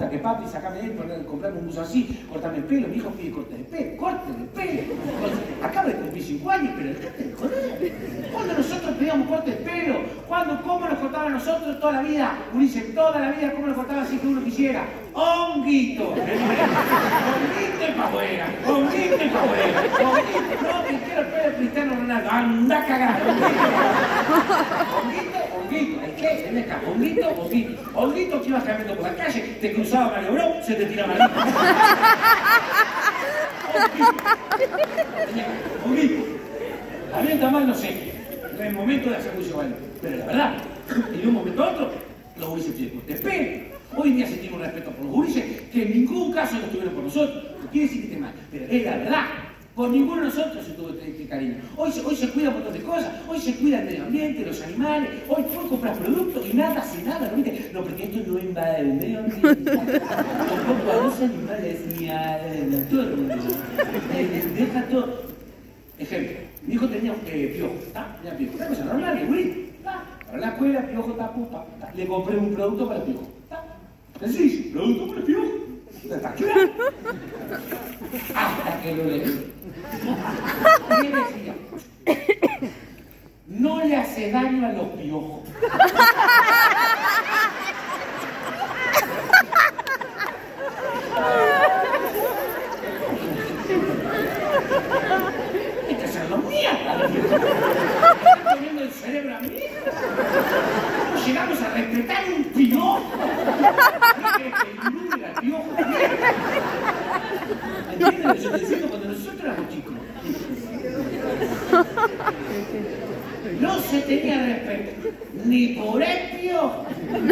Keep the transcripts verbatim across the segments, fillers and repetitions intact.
gusta que papi, sacame de él, poner, comprarme un buzo así, cortarme el pelo, mi hijo pide corte de pelo, corte de pelo. Acaba de cumplir cinco años, pero dejate de joder. Cuando nosotros pedíamos corte de pelo, cuando, ¿cómo nos cortaban nosotros toda la vida? Ulises, toda la vida, ¿cómo nos cortaban así que uno quisiera? Honguito. Honguito y pa' afuera, honguito y pa' afuera. No, que quiero el pelo de Cristiano Ronaldo, anda a cagar. Honguito, honguito, ¿el qué? Ven acá, honguito, honguito. Honguito que ibas caminando por la calle, te cruzaba Mario Bro, se te tiraba la honguito. A mí está mal, no sé. No es momento de hacer juicio válido. Pero la verdad, de un momento a otro, los gurises tienen corte de pelo. Hoy en día se tiene un respeto por los gurises que en ningún caso lo tuvieron por nosotros. No quiere decir que esté mal, pero es la verdad. Por ninguno de nosotros se tuvo este, este cariño. Hoy se, hoy se cuida un montón de cosas. Hoy se cuida el medio ambiente, los animales. Hoy tú compras productos y nada hace nada. ¿No viste? No, porque esto no invade el medio ambiente. Tampoco a los animales ni al entorno. Deja todo. Ejemplo, mi hijo tenía eh, piojo. ¿Está? Tenía piojo. Una cosa normal, es güey. Para la escuela, piojo, está pupa. Le compré un producto para el piojo. ¿Está? Sencillo, producto para el piojo. ¿Está claro? Hasta que lo leí. ¿Qué decía? No le hace daño a los piojos. Hay que hacerlo mierda. Están poniendo el cerebro a mí. ¿Cómo llegamos a respetar un piojo? ¿Entiendes lo que yo te decía cuando nosotros éramos chicos? No se tenía respeto ni por el piojo,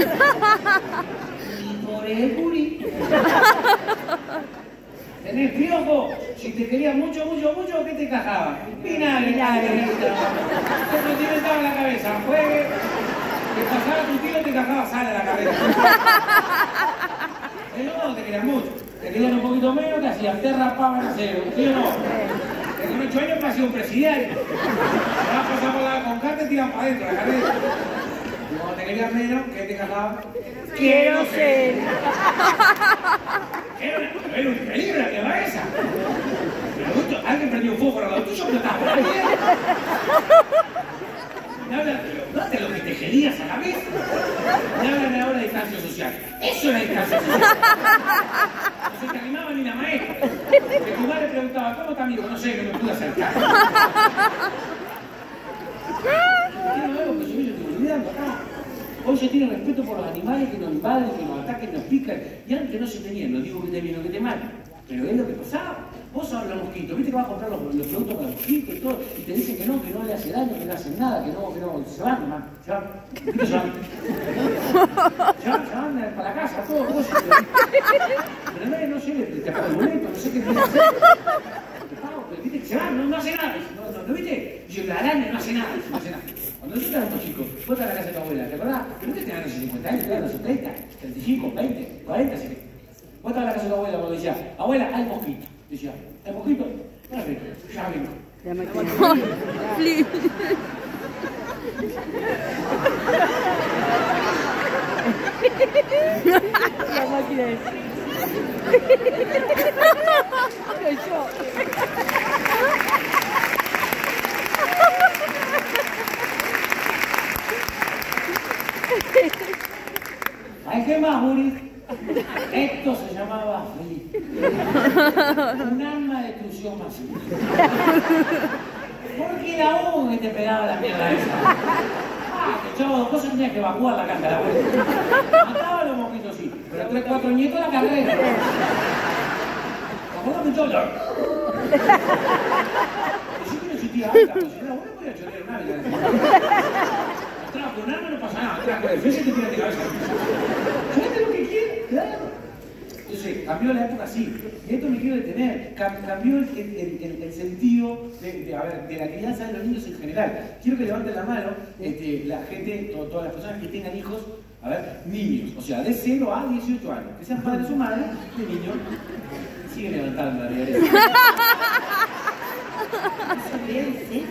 ni por el gurí. ¿Tenés piojo? Si te querías mucho, mucho, mucho, ¿qué te encajaba? Vinagre, vinagre. Eso te inventaba en la cabeza. Juegue, te pasaba tu tío y te encajaba sal en la cabeza. Pero no te querías mucho. Te querían un poquito menos, te hacían, te rapaban a cero. ¿Sí o no? Que con ocho años pasé un presidente. Te vas a pasar por la con carne, te tiran para adentro la cabeza. Y cuando te querías menos, ¿qué te encajaba? Quiero ser. Era un peligro la que va esa. Pero alguien prendió un fuego por lo tuyo, pero estás por ahí. No te lo que te querías a la vez. Me hablan ahora de distancia social. Eso era distancia social. No se te animaba ni la maestra. Que tu madre preguntaba, ¿cómo está amigo? No sé, que me pude acercar. Quiero algo que yo me estoy olvidando acá. Hoy se tiene respeto por los animales que nos invaden, que nos atacan, nos pican. Y antes no se tenía, no digo que esté bien o que esté mal. Pero es lo que pasaba. Vos hablas los mosquitos, viste que vas a comprar los, los productos para los mosquitos y todo, y te dicen que no, que no le hace daño, que no hacen nada, que no, que no, se van nomás, se van, ¿viste? Se van, se van, se van para la casa, todo, todo se pero no, no sé, te pago el boleto, no sé qué tiene que hacer, te pago, pero viste que se van, no, no hace nada, no, no, no, viste, y yo, la araña no hace nada, no hace nada. Cuando nosotros éramos chicos, vos estás a la casa de tu abuela, ¿te acordás? Pero no te tenían cincuenta años, te tenían treinta, treinta y cinco, veinte, cuarenta, así que. Vos estabas en la casa de tu abuela cuando decía, abuela, hay mosquito. Decía, ¿hay mosquito? No, ya vengo. Ya me quedé. La máquina es. Yo. ¿Hay qué más, Juli? Esto se llamaba feliz. Un arma de destrucción masiva. Porque era uno que te pegaba la mierda esa. Ah, que chavo, vos tenías que evacuar la casa de la abuela. Mataba a los mosquitos, sí, pero tres, cuatro nietos la carrera. ¿Te acuerdas que yo? Yo que no existía alta, pero si no, vos no podías chorear un ávila. Trajo un arma, no pasa nada. Trajo defensa y te tiras de cabeza. ¿Sabes lo que quiere? Claro. Entonces, cambió la época así. Y esto me quiero detener. Cambió el, el, el, el sentido de, de, a ver, de la crianza de los niños en general. Quiero que levanten la mano este, la gente, to, todas las personas que tengan hijos, a ver, niños. O sea, de cero a dieciocho años. Que sean padres o madres de niños. Siguen levantando la realidad. ¿Eso bien? ¿Sí?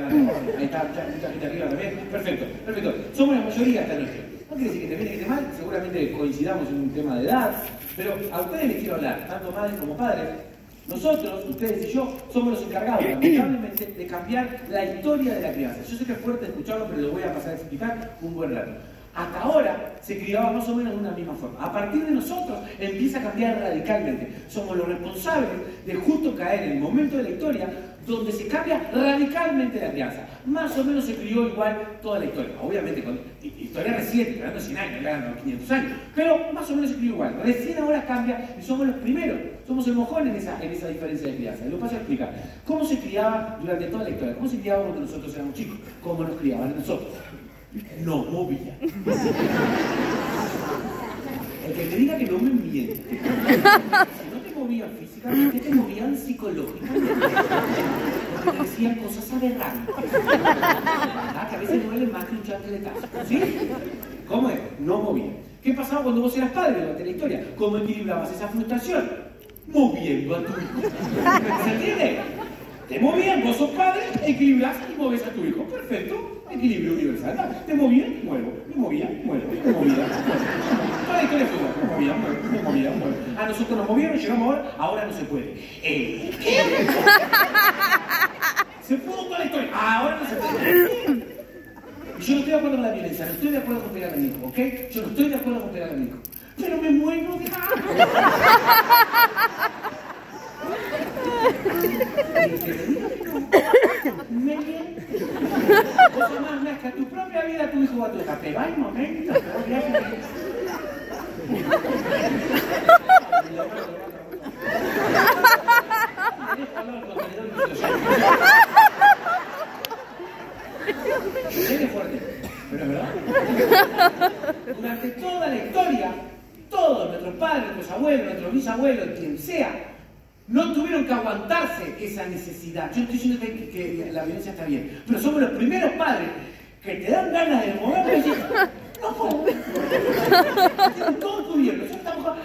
Ahí está, mucha gente arriba también. Perfecto, perfecto. Somos la mayoría esta noche. No quiere decir que te viene que te mal, seguro. seguramente coincidamos en un tema de edad, pero a ustedes les quiero hablar, tanto madres como padres. Nosotros, ustedes y yo, somos los encargados, lamentablemente, de cambiar la historia de la crianza. Yo sé que es fuerte escucharlo, pero lo voy a pasar a explicar un buen rato. Hasta ahora se criaba más o menos de una misma forma. A partir de nosotros empieza a cambiar radicalmente. Somos los responsables de justo caer en el momento de la historia donde se cambia radicalmente la crianza. Más o menos se crió igual toda la historia. Obviamente, con historia reciente, hablando de cien años, hablando de quinientos años, pero más o menos se crió igual. Recién ahora cambia y somos los primeros. Somos el mojón en esa, en esa diferencia de crianza. Y lo paso a explicar. ¿Cómo se criaba durante toda la historia? ¿Cómo se criaba cuando nosotros éramos chicos? ¿Cómo nos criaban nosotros? No movía. El que te diga que no me miente. Si no te movían físicamente, te movían psicológicamente. Porque te decían cosas aberrantes. ¿Verdad? Que a veces duele más que un chancletazo. ¿Sí? ¿Cómo es? No movía. ¿Qué pasaba cuando vos eras padre durante la historia? ¿Cómo equilibrabas esa frustración? Moviendo a tu hijo. ¿Se entiende? Te movían, vos sos padre, equilibras y moves a tu hijo. Perfecto. Equilibrio universal. ¿No? Te movía, muevo. Me movía, muevo. Me movía, muevo. Toda la historia fue igual. Me movía, muevo. Me movía, muevo. A nosotros nos movieron, llegamos ahora, ahora no se puede. Eh, ¿Qué? Se pudo toda la historia. Ahora no se puede. Yo no estoy de acuerdo con la violencia, no estoy de acuerdo con pegar a mi hijo, ¿ok? Yo no estoy de acuerdo con pegar a mi hijo. Pero me muero de hambre. Me miente. Vos más más que a tu propia vida tu hijo va a tu hija. Pero hay momentos. Es fuerte, pero es verdad. Durante toda la historia, todos nuestros padres, nuestros abuelos, nuestros bisabuelos, quien sea, no tuvieron que aguantarse esa necesidad. Yo estoy diciendo que, que la violencia está bien, pero somos los primeros padres que te dan ganas de mover y decir, no puedo. Tienen todo cubierto. Nosotros estamos...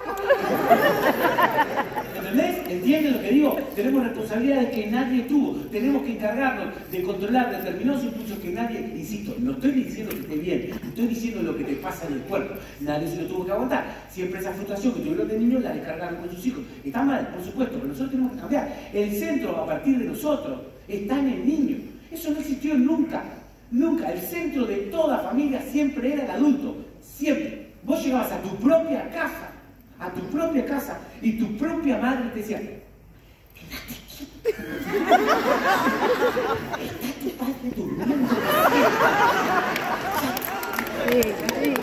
¿Entendés? ¿Entienden lo que digo? Tenemos responsabilidades que nadie tuvo. Tenemos que encargarnos de controlar determinados impulsos que nadie, insisto, no estoy diciendo que esté bien, estoy diciendo lo que te pasa en el cuerpo. Nadie se lo tuvo que aguantar. Siempre esa frustración que tuvieron de niños la descargaron con sus hijos. Está mal, por supuesto, pero nosotros tenemos que cambiar. El centro, a partir de nosotros, está en el niño. Eso no existió nunca. Nunca. El centro de toda familia siempre era el adulto. Siempre. Vos llegabas a tu propia casa, a tu propia casa, y tu propia madre te decía, quédate quieto. Está tu padre durmiendo. Sí, sí.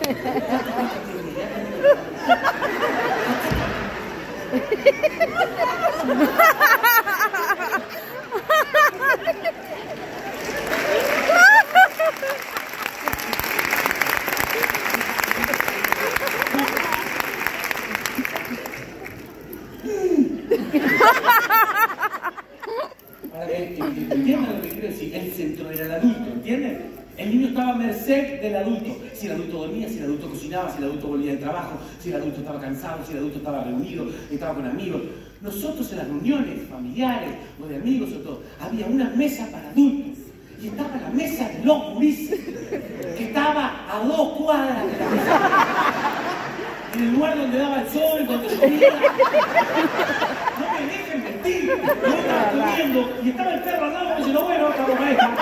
Para que entiendan lo que quiero decir, el centro era el adulto, ¿entienden? El niño estaba a merced del adulto. Si el adulto dormía, si el adulto cocinaba, si el adulto volvía del trabajo, si el adulto estaba cansado, si el adulto estaba reunido, estaba con amigos. Nosotros en las reuniones familiares o de amigos o todo, había una mesa para adultos. Y estaba la mesa de los gurises, que estaba a dos cuadras de la mesa. En el lugar donde daba el sol, cuando llovía. No me dejen mentir. Yo estaba comiendo y estaba el perro al lado diciendo, bueno, estamos para esto.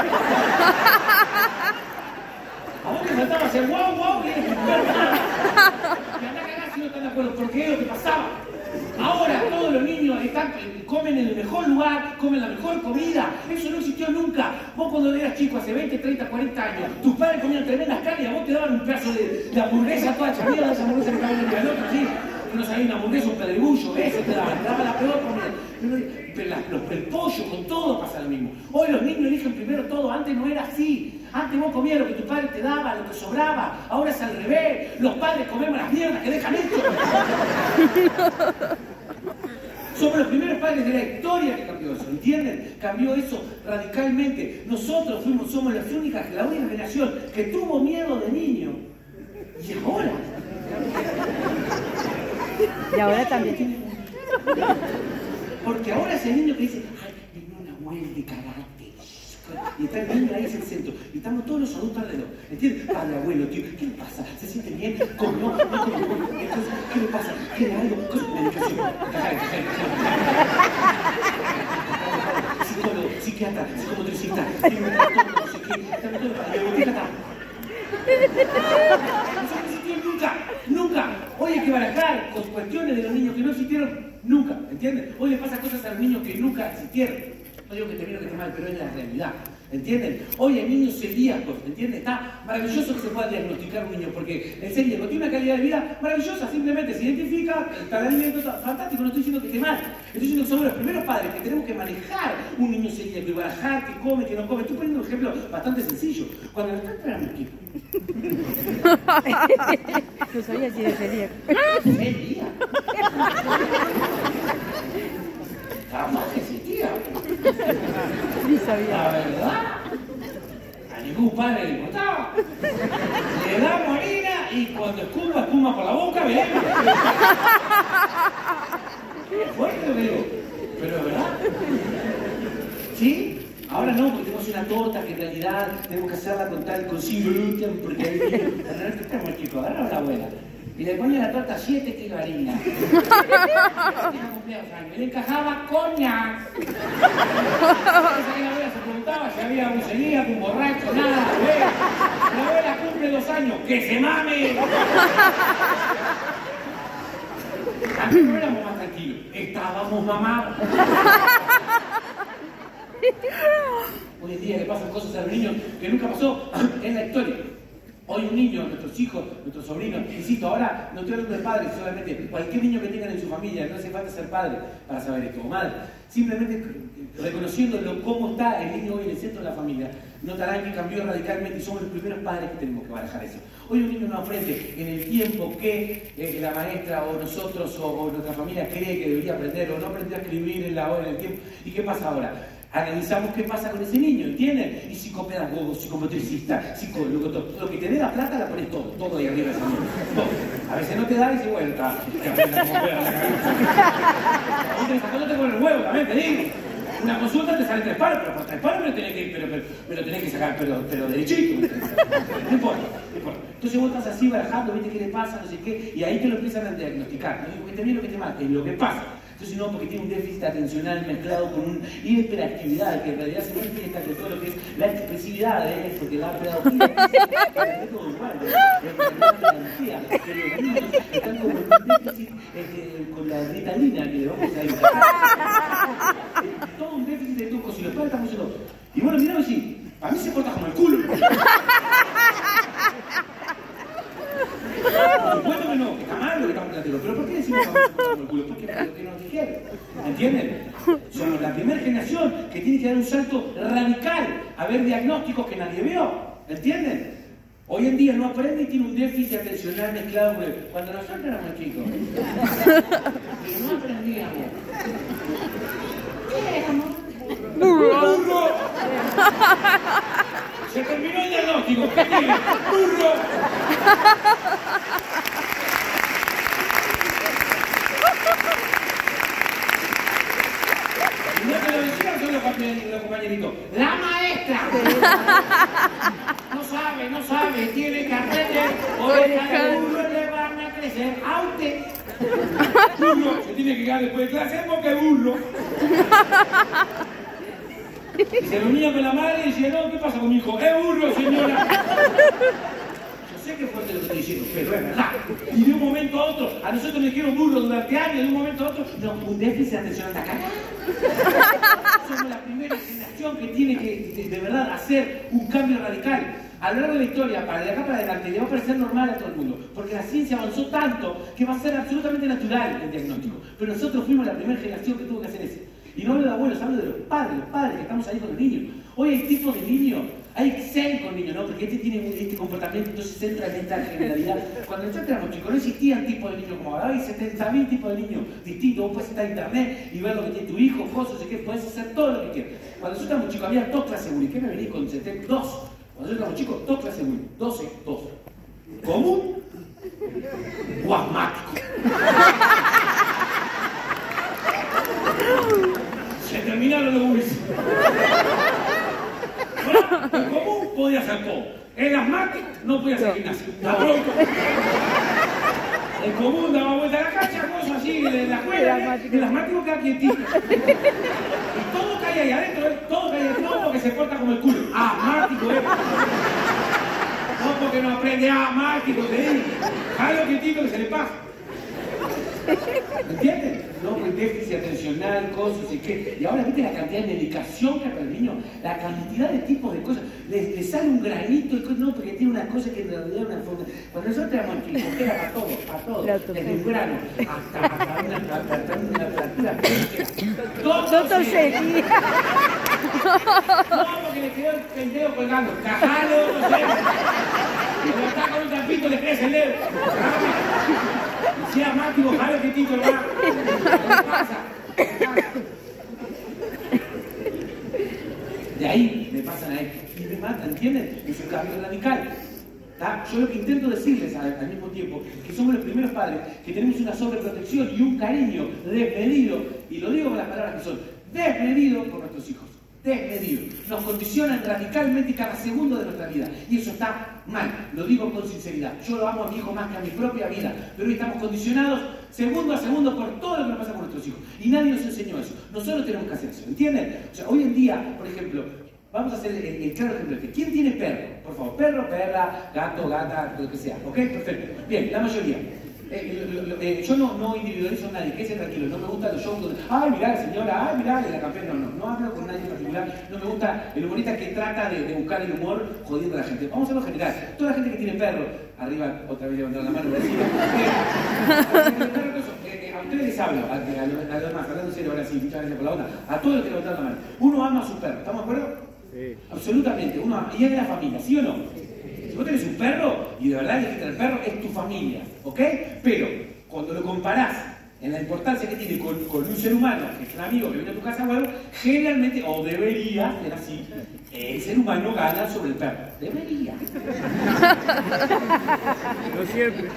A vos te faltaba hacer guau, guau, y eres un perro nada. Y andá a cagar si no están de acuerdo, porque es lo que pasaba. Ahora todos los niños están, comen en el mejor lugar, comen la mejor comida. Eso no existió nunca. Vos cuando eras chico, hace veinte, treinta, cuarenta años, tus padres comían tremendas carnes y a vos te daban un pedazo de, de hamburguesa toda chamida, de esa hamburguesa que caben en el otro, así. No sabía, una hamburguesa, un pedregullo, eso te daban, te daban la peor comida. Pero la, los, el pollo, con todo pasa lo mismo. Hoy los niños eligen primero todo, antes no era así. Antes vos comías lo que tu padre te daba, lo que sobraba. Ahora es al revés. Los padres comemos las mierdas que dejan esto. Somos los primeros padres de la historia que cambió eso, ¿entienden? Cambió eso radicalmente. Nosotros fuimos, somos las únicas, la única generación que tuvo miedo de niño. Y ahora. Y ahora también. Porque ahora es el niño que dice, ay, vino una abuela de karate. y está el niño ahí, es el centro, y estamos todos los adultos alrededor, ¿entiendes? Padre, abuelo, tío, ¿qué le pasa? ¿Se siente bien? ¿Cómo no? ¿No come bien? Entonces, ¿qué le pasa? ¿Quiere algo? Medicación. Psicólogo, psiquiatra, psicomotricista, tiene un trastorno, no sé qué, está todo para el botija. No se existió nunca, nunca. Hoy hay que barajar con cuestiones de los niños que no existieron nunca, ¿entienden? Hoy le pasan cosas a los niños que nunca existieron. No digo que te vieron que esté mal, pero es la realidad, ¿entienden? Hoy hay niños celíacos, ¿entienden? Está maravilloso que se pueda diagnosticar un niño, porque el celíaco tiene una calidad de vida maravillosa, simplemente se identifica, está el alimento, está fantástico, no estoy diciendo que esté mal. Estoy diciendo que somos los primeros padres que tenemos que manejar un niño celíaco y barajar qué come, qué no come. Estoy poniendo un ejemplo bastante sencillo. Cuando el tanto era chico. No sabía si era celíaco. ¿Celíaco? Jamás existía. Sí sabía. La verdad, a ningún padre le importaba. Le damos harina y cuando escuma, escuma por la boca, veremos. Fuerte lo que digo, pero es verdad. ¿Sí? Ahora no, porque tenemos una torta que en realidad tenemos que hacerla con tal, con sin gluten, porque ahí que estamos chicos, agarra a la abuela. Y le ponía la torta siete kilos de harina. Y le encajaba coñac. La abuela se preguntaba si había un celíaco, un borracho, nada. La abuela cumple dos años, ¡que se mame! Antes no éramos más tranquilos, estábamos mamados. Hoy en día le pasan cosas a los niños que nunca pasó en la historia. Hoy un niño, nuestros hijos, nuestros sobrinos, insisto, ahora no estoy hablando de padres solamente, cualquier niño que tengan en su familia, no hace falta ser padre para saber esto, o madre, simplemente reconociéndolo cómo está el niño hoy en el centro de la familia, notarán que cambió radicalmente y somos los primeros padres que tenemos que barajar eso. Hoy un niño no aprende en el tiempo que eh, la maestra o nosotros o, o nuestra familia cree que debería aprender, o no aprendió a escribir en la hora, en el tiempo. ¿Y qué pasa ahora? Analizamos qué pasa con ese niño, ¿entienden? Y psicopedagogo, psicomotricista, psicólogo, todo. Lo que te dé la plata la pones todo, todo ahí arriba de ese niño. Todo. A veces no te da y dices, bueno, está, que aprenda cómo pegar la cabeza. Sacándote con el huevo también, te digo. Una consulta te sale tres palos, pero por tres palos me lo tenés que, pero, pero, me lo tenés que sacar, pero, pero derechito. No importa, no importa. Entonces vos estás así barajando, viste qué le pasa, no sé qué, y ahí te lo empiezan a diagnosticar. No digo que te viene lo que te mate, es lo que pasa. Entonces no, porque tiene un déficit atencional mezclado con una hiperactividad, que en realidad se manifiesta con todo lo que es la expresividad de él, porque la pedagogía es todo igual, es que los niños están como en un déficit eh, con la ritalina que le vamos a ir. Todo un déficit de trucos, si los padres estamos diciendo, y bueno, mirá, sí, a mí se porta como el culo. Por supuesto que no, que está mal lo que estamos planteando, pero ¿por qué decimos que vamos a como el culo? Porque es lo que nos dijeron, ¿entienden? Somos la primera generación que tiene que dar un salto radical a ver diagnósticos que nadie vio, ¿entienden? Hoy en día no aprende y tiene un déficit atencional mezclado con el... Cuando nosotros éramos chicos, pero no aprendíamos. ¿Qué éramos? ¡Burro! ¡Burro! Se terminó el diagnóstico, ¿qué tiene? ¡Burro! Y no te lo decían solo los compañeritos. ¡La maestra! No sabe, no sabe, tiene carrete, oreja de burro le van a crecer a usted. Burro, se tiene que quedar después de clase porque es burro. Y se reunía con la madre y decía, no, ¿qué pasa con mi hijo? ¡Es burro, señora! Yo sé que es fuerte lo que estoy diciendo, pero es verdad. Y de un momento a otro, a nosotros nos dijeron burro durante años, de un momento a otro, no, un déficit atencional de acá. Somos la primera generación que tiene que, de, de verdad, hacer un cambio radical. A lo largo de la historia, para de acá para adelante, le va a parecer normal a todo el mundo, porque la ciencia avanzó tanto que va a ser absolutamente natural el diagnóstico. Pero nosotros fuimos la primera generación que tuvo que hacer eso. Y no hablo de abuelos, hablo de los padres, los padres que estamos ahí con los niños. Hoy hay tipos de niños, hay Excel con niños, ¿no? Porque este tiene este comportamiento, entonces entra en esta generalidad. Cuando nosotros éramos chicos no existían tipos de niños como ahora, hay setenta mil tipos de niños distintos. Vos puedes estar en internet y ver lo que tiene tu hijo, cosas, no sé qué, puedes hacer todo lo que quieras. Cuando nosotros éramos chicos había dos clases únicas. ¿Qué me venís con setenta? Dos. Cuando nosotros éramos chicos, dos clases únicas. doce, dos. Común o asmático. Se terminaron los buses. Por podía hacer todo. El asmático no podía hacer gimnasio. ¿Está pronto? El común daba vuelta a la cancha, cosas así, de la escuela, el asmático queda quietito. Y todo cae ahí adentro, ¿eh? Todo cae adentro, no porque se porta como el culo. Asmático, ¿eh? No porque no aprende asmático, te digo. Algo quietito que se le pasa. ¿Entiendes? No, pues déficit atencional, cosas y qué. Y ahora viste la cantidad de medicación que hay para el niño, la cantidad de tipos de cosas. Le, le sale un granito y cosas, no, porque tiene una cosa que en realidad es una forma. Cuando nosotros tenemos que era para todo, para todo. Desde el grano hasta, hasta una, hasta, hasta una fractura. Doctor Segui. No, porque le quedó el, el dedo colgando. Cajalo, no sé. Cuando está con un tapito le crece el dedo. Si es asmático, jalo que tito, hermano. ¿Qué pasa? De ahí me pasan a él. Y me matan, ¿entienden? Es un cambio radical. ¿Tá? Yo lo que intento decirles al, al mismo tiempo que somos los primeros padres que tenemos una sobreprotección y un cariño desmedido, y lo digo con las palabras que son, desmedido por nuestros hijos. Desmedido. Nos condicionan radicalmente cada segundo de nuestra vida. Y eso está mal. Lo digo con sinceridad. Yo lo amo a mi hijo más que a mi propia vida. Pero hoy estamos condicionados segundo a segundo por todo lo que nos pasa con nuestros hijos. Y nadie nos enseñó eso. Nosotros tenemos que hacer eso. ¿Entienden? O sea, hoy en día, por ejemplo, vamos a hacer el, el claro ejemplo. ¿Quién tiene perro? Por favor, perro, perra, gato, gata, lo que sea. ¿Ok? Perfecto. Bien, la mayoría. Eh, lo, lo, eh, yo no, no individualizo a nadie, que sea tranquilo, no me gusta los shows donde, ay, mirá la señora, ay, mirá la campeona, no, no, no hablo con nadie en particular, no me gusta el humorista que trata de, de buscar el humor jodiendo a la gente. Vamos a hacerlo general, toda la gente que tiene perro, arriba, otra vez levantar la mano, decir, eh, a ustedes les hablo, a, a, a los demás, hablando en serio, ahora sí, muchas gracias por la onda, a todos los que levantan la mano, uno ama a su perro, ¿estamos de acuerdo? Sí. Absolutamente, uno ama, y es de la familia, ¿sí o no? Si vos tenés un perro, y de verdad elegiste al perro, es tu familia, ¿ok? Pero, cuando lo comparás en la importancia que tiene con, con un ser humano, que es un amigo que viene a tu casa, bueno, generalmente, o debería ser así, el ser humano gana sobre el perro. Debería. No siempre.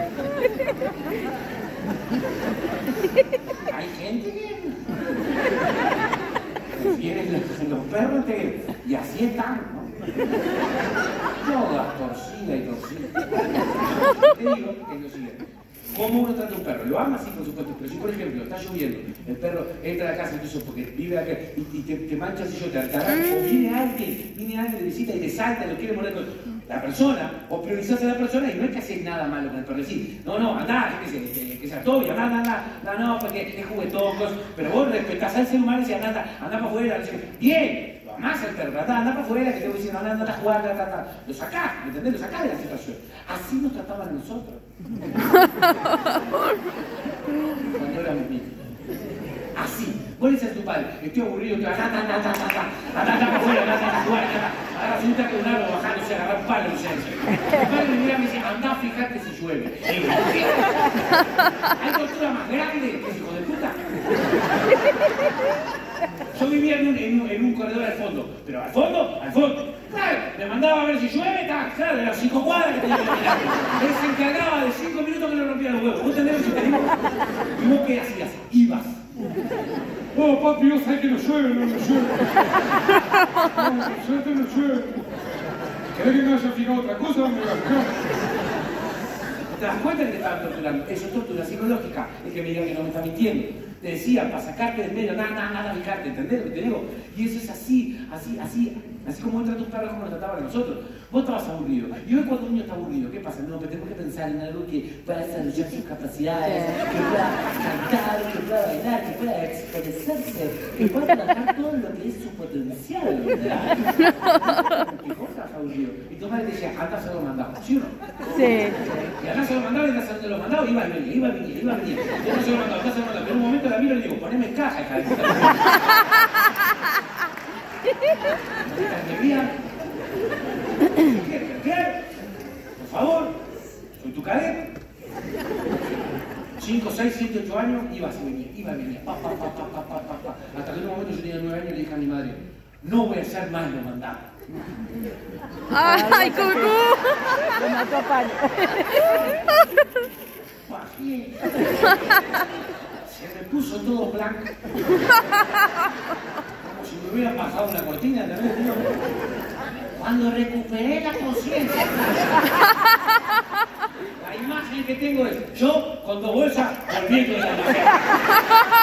Hay gente que prefiere los, los perros que, y así están, ¿no? Todas torcidas y torcidas. Te digo que es lo siguiente. ¿Cómo uno trata a un perro? Lo ama, sí, por supuesto, pero si, por ejemplo, está lloviendo, el perro entra a la casa incluso porque vive acá y, y te, te mancha el sillo, te hartará, o viene alguien, viene alguien de visita y te salta y lo quiere morder con la persona, o priorizás a la persona y no es que haces nada malo con el perro, decís, no, no, andá, que, que, que, que sea todo bien, anda, anda, no, no, porque es juguetón, pero vos respetás al ser humano y decís, anda, anda para afuera, bien. Más el perro, anda, anda para afuera, que te voy diciendo, anda, anda a jugar, anda, anda. Lo sacás, ¿me entendés? Lo sacás de la situación. Así nos trataban a nosotros. Cuando éramos niños. Así. Vos le dices a tu padre, estoy aburrido, estoy anda, anda, anda, anda, anda, anda para afuera, anda, anda a jugar, anda, agarra su que un árbol bajándose, agarra un palo, no sé. Mi padre me mira y me dice, anda, fíjate si llueve. ¿Hay tortura más grande que ese hijo de puta? Yo vivía en un, en, un, en un corredor al fondo, pero al fondo, al fondo. Claro, me mandaba a ver si llueve, está, claro, de las cinco cuadras que tenía que mirar. Él se encargaba de cinco minutos que le rompía los huevos. ¿Vos entendés lo que te digo? Y vos qué hacías, ibas. Oh, papi, yo sé que no llueve, no, no llueve. No, suerte no llueve. ¿Querés que me haya fijado otra cosa? Me voy a fijar. ¿Te das cuenta de que te estaban torturando? Eso es tortura psicológica. Es que me diga que no me está mintiendo. Te decía, para sacarte del medio, nada, nada, nada, fijarte, ¿entendés lo que te digo? Y eso es así, así, así, así como entran tus perros como nos trataban a nosotros. Vos estabas aburrido. Y hoy cuando un niño está aburrido, ¿qué pasa? No, pero tenemos que pensar en algo que pueda desarrollar sus capacidades, que pueda cantar, que pueda bailar, que pueda expresarse, que pueda trabajar todo lo que es su potencial, ¿verdad? Porque vos estabas aburrido. Y tu madre te decía, anda a hacer los mandados, ¿sí o no? Sí. Y anda a hacer los mandados, y anda a hacer los mandados, iba a venir, iba a venir, iba a venir. Yo no sé los mandados, anda a hacer los mandados. Pero en un momento la miro y le digo, poneme en caja, hija de puta. ¿Qué? ¿Qué? Por favor, soy tu cadete. cinco, seis, siete, ocho años, iba y venía, iba y venía, pa, pa, pa, pa, pa, pa, pa, pa. Hasta que en un momento yo tenía nueve años y le dije a mi madre, no voy a hacer más los mandados. ¡Ay, Cucú! Lo mató a palo. Se me puso todo blanco. Como si me hubiera pasado una cortina, ¿entendés? Cuando recuperé la conciencia, la imagen que tengo es yo con dos bolsas volviendo de la almacén.